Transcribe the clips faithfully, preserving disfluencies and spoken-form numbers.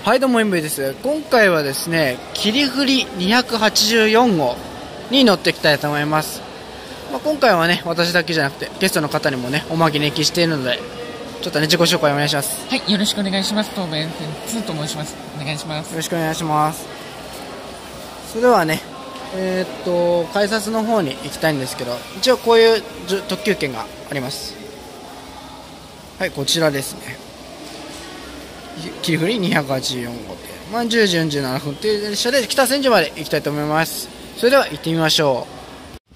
はい、どうもエムブイです。今回はですね、霧降りにひゃくはちじゅうよん号に乗っていきたいと思います。まあ、今回はね、私だけじゃなくてゲストの方にもね、お招きしているので、ちょっとね、自己紹介お願いします。 はい、よろしくお願いします。東武沿線ツーと申します。お願いします。 よろしくお願いします。それではね、えー、っと改札の方に行きたいんですけど、一応こういう特急券があります。はい、こちらですね。霧降りにひゃくはちじゅうよん号で、まあ、じゅうじよんじゅうななふんという列車で北千住まで行きたいと思います。それでは行ってみましょう。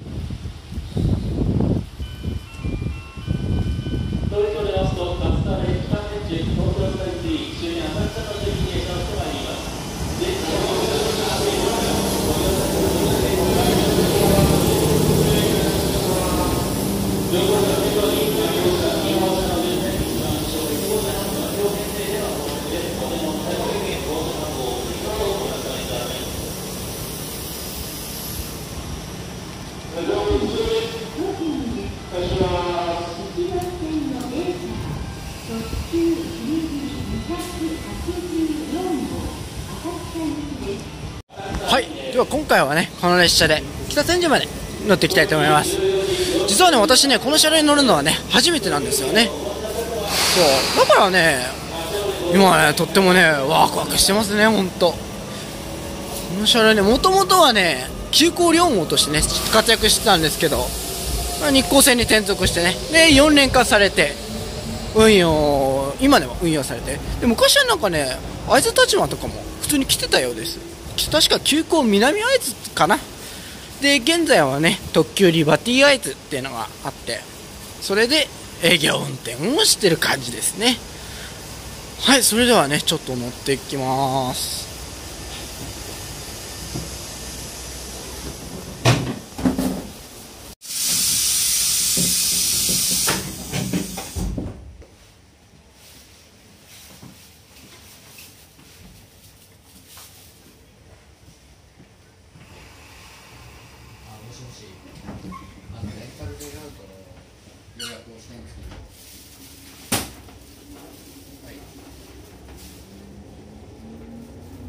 はい、では今回はね、この列車で北千住まで乗っていきたいと思います。実はね、私ね、この車両に乗るのはね、初めてなんですよね。そうだからね、今ね、とってもね、ワクワクしてますね、ほんと。この車両ね、もともとはね、急行両号としてね、活躍してたんですけど、日光線に転属してね、でよんれんかされて運用、今でも運用されて、で昔はなんかね、会津立馬とかも普通に来てたようです。確か急行南会津かな。で現在はね、特急リバティ会津っていうのがあって、それで営業運転をしてる感じですね。はい、それではね、ちょっと乗っていきます。あのレンタルデラウトの予約をしてるんですけど、はい、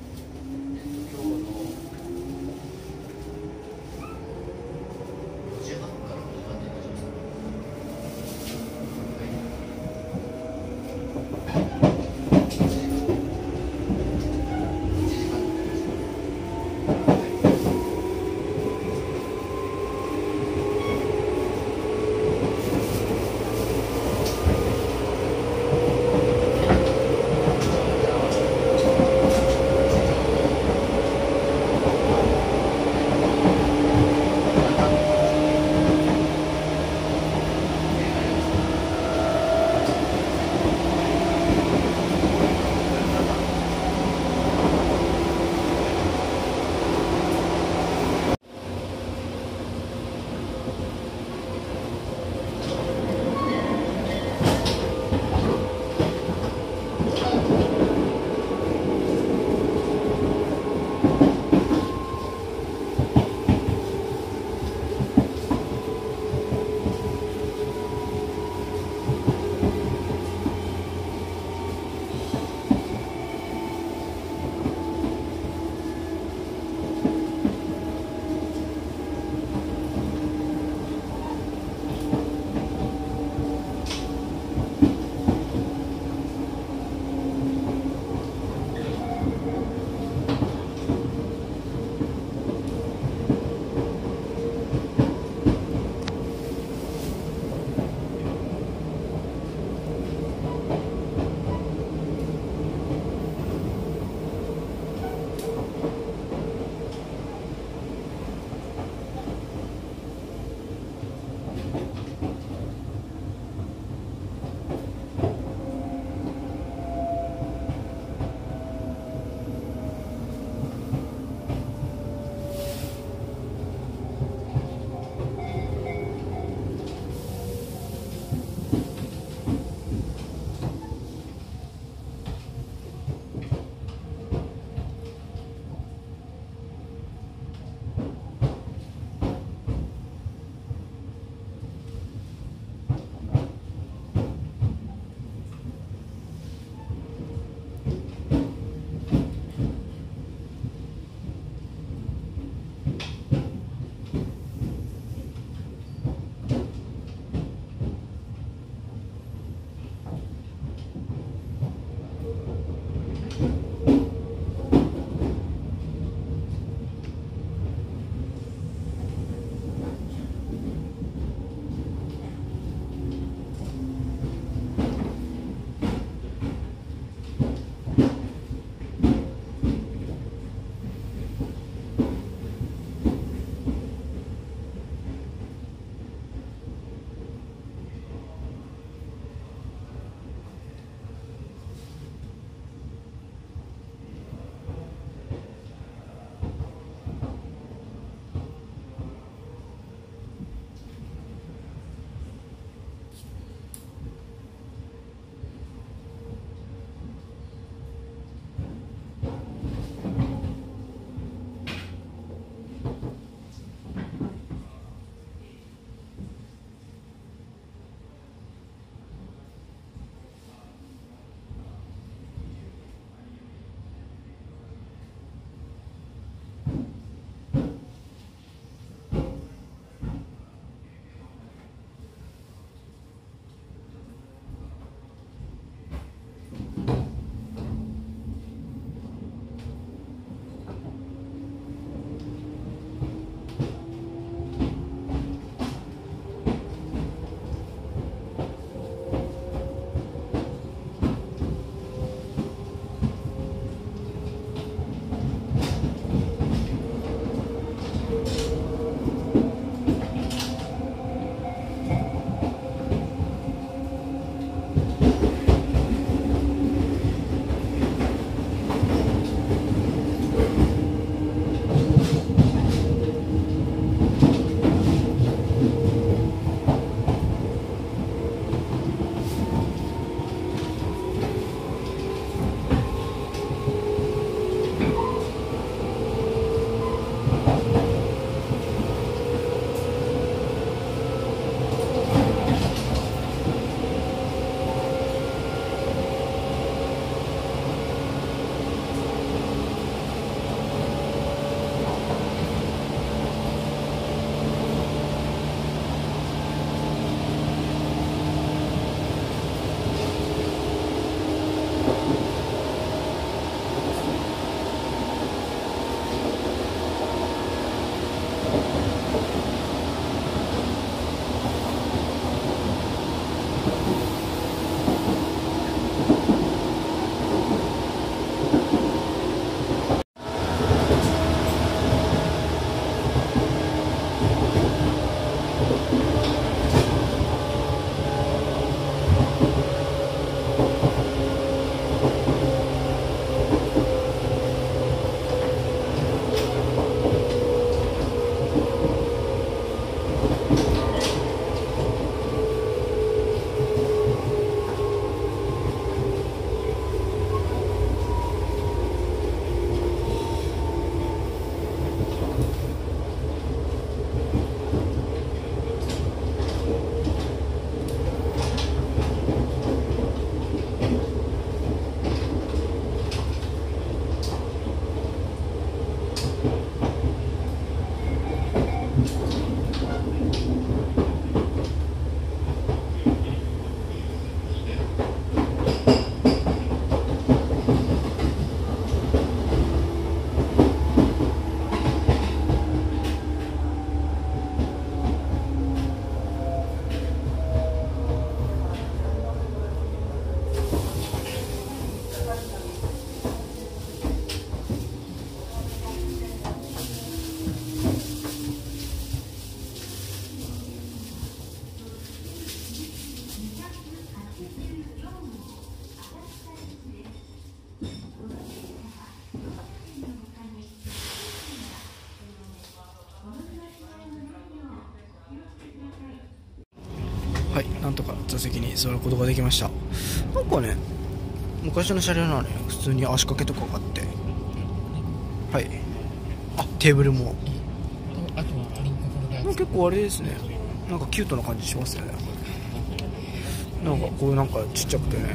はい、なんとか座席に座ることができました。なんかね、昔の車両なのに普通に足掛けとかがあって、はい、あ、テーブルも、 あとはドリンクホルダー、 結構あれですね、なんかキュートな感じしますよね。なんかこういうなんかちっちゃくてね、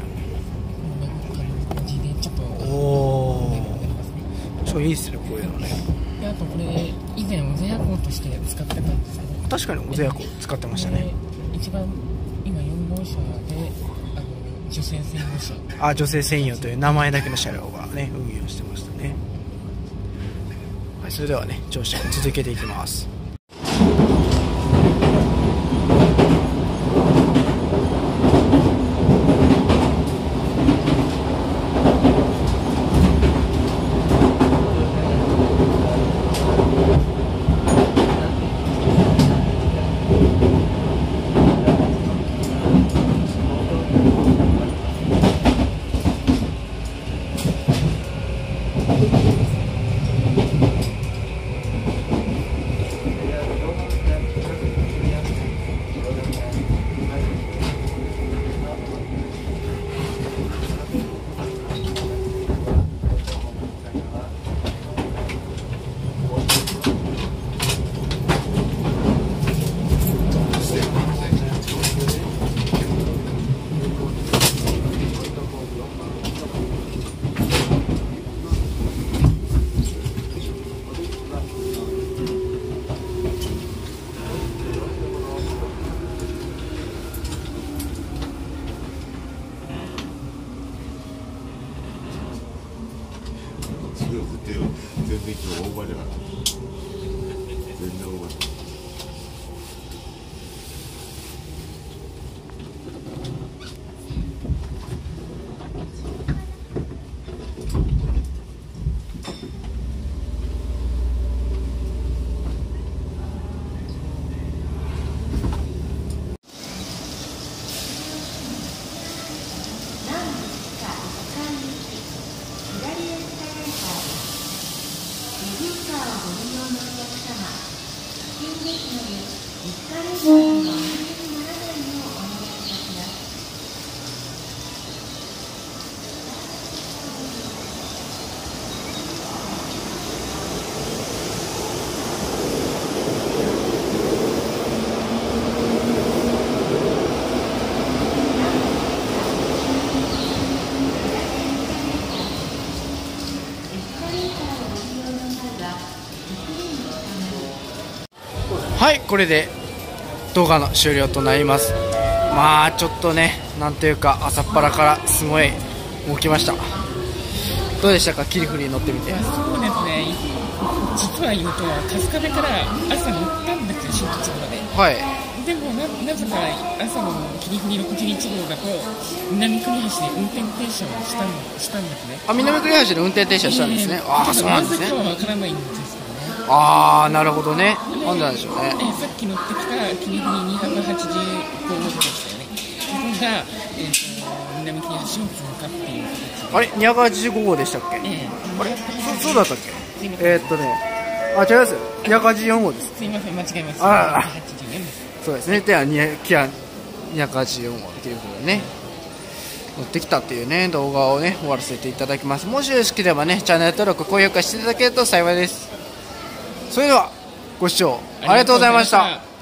ちょっとおお、そういいっすね、こういうのね。 であとこれ以前おぜやことして使ってたんですけど、 確かにおぜやこ使ってましたね。 一番今よん号車であの女性専用車、 あ、女性専用という名前だけの車両がね運用してましたね。はい、それではね乗車を続けていきます。 全然いつもオーバーじゃなかった。全然オーバーじゃなかった。 はい、これで動画の終了となります。まあちょっとね、なんというか朝っぱらからすごい動きました。どうでしたか、霧降りに乗ってみて。 そうですね、実は言うと春日部から朝乗ったんですよ、新栃木まで。 はい。 でも な, なぜか朝の霧降りろくじゅういち号だと南栗橋で運転停車をしたんしたんですね。 あ、南栗橋で運転停車したんですね。えー、ああ、そうなんですね。 なぜかはわからないんですけどね。 ああ、なるほどね。なんでなんでしょうね。 えー、さっき乗ってきた霧降りにひゃくはちじゅうご号でしたよね。ここが、えー、と南栗橋を通過っていう形で。 あれ、にひゃくはちじゅうご号でしたっけ？ えー、 あれ、そそうだったっけ？えー、っとね、あ、違いますよ。にひゃくはちじゅうよん号です。 すいません、間違えました。 ああ、 にひゃくはちじゅうよんです。 そうですね。ではにひゃくはちじゅうよん号っていうことでね、乗ってきたっていうね動画をね終わらせていただきます。もしよろしければねチャンネル登録高評価していただけると幸いです。それではご視聴ありがとうございました。